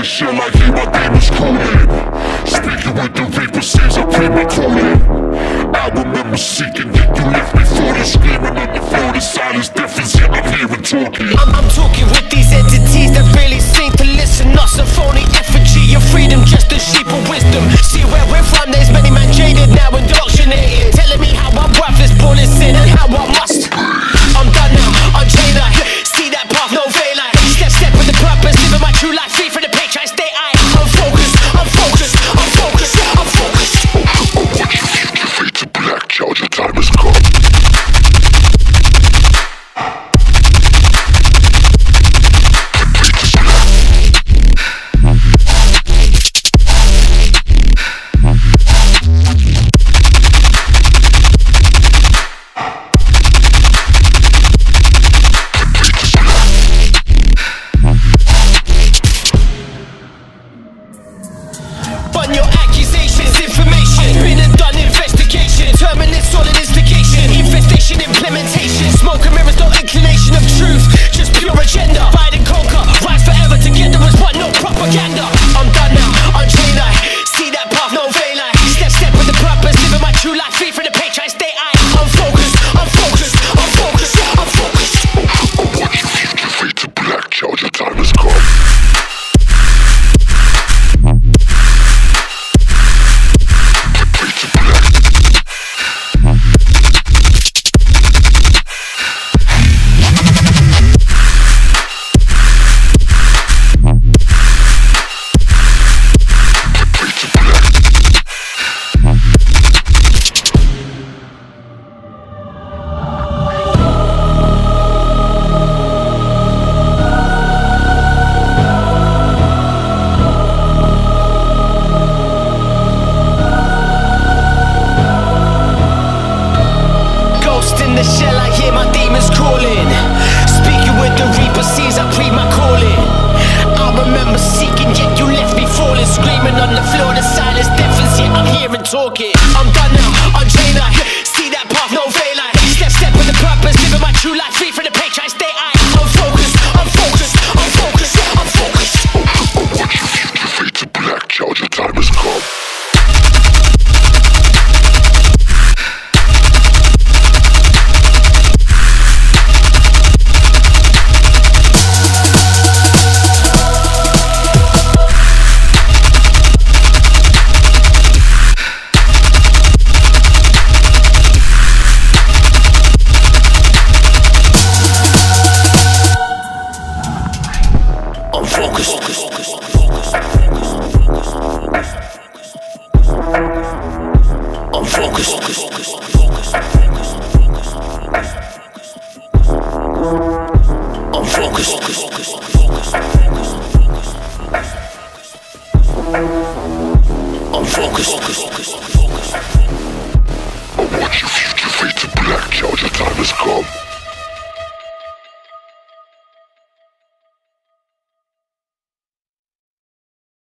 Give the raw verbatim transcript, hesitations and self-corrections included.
the shell, I hear my demons calling. Speaking with the reaper, seems I pray my calling. I remember seeking, yet you left me falling. Screaming on the floor, the silence deafens, yet I'm here and talking. I'm, I'm talking with these entities that really seem to listen. Not some phony effigy of freedom, just a sheep of wisdom. See where we're from, there's many men jaded, now indoctrinated, telling me how I'm worthless, born in sin, and how I must. I'm done now, unchained I see that path, no veil I step, step with the purpose, living my true life, free from the page I stay I I'm focused, I'm focused, I'm focused, I'm focused. I watch you shift your fate to black, child, your time has come. Your accusations, information, been and done investigation, terminus, all an instigator, infestation, implementation, smoke and mirrors, no inclination of truth, just pure agenda, divide and conquer, rise forever together as one, no propaganda. I'm done now, unchained I see that path, no veil I step, step with the purpose, living my true life, free from the page I stay I I'm focused, I'm focused, I'm focused, I'm focused. I watch you shift your fate to black, child, your time has come. In the shell, I hear my demons calling. Speaking with the reaper, sees I plead my calling. I remember seeking, yet you left me falling. Screaming on the floor, the silence deafens, yet I'm here and talking. I'm done now, unchained I see that path, no veil I step, step with the purpose, living my true life, free from the page I stay I I'm focused, I'm focused, I'm focused, I'm focused. I watch you shift your fate to black, child, your time has come. I'm focused. I'm focused.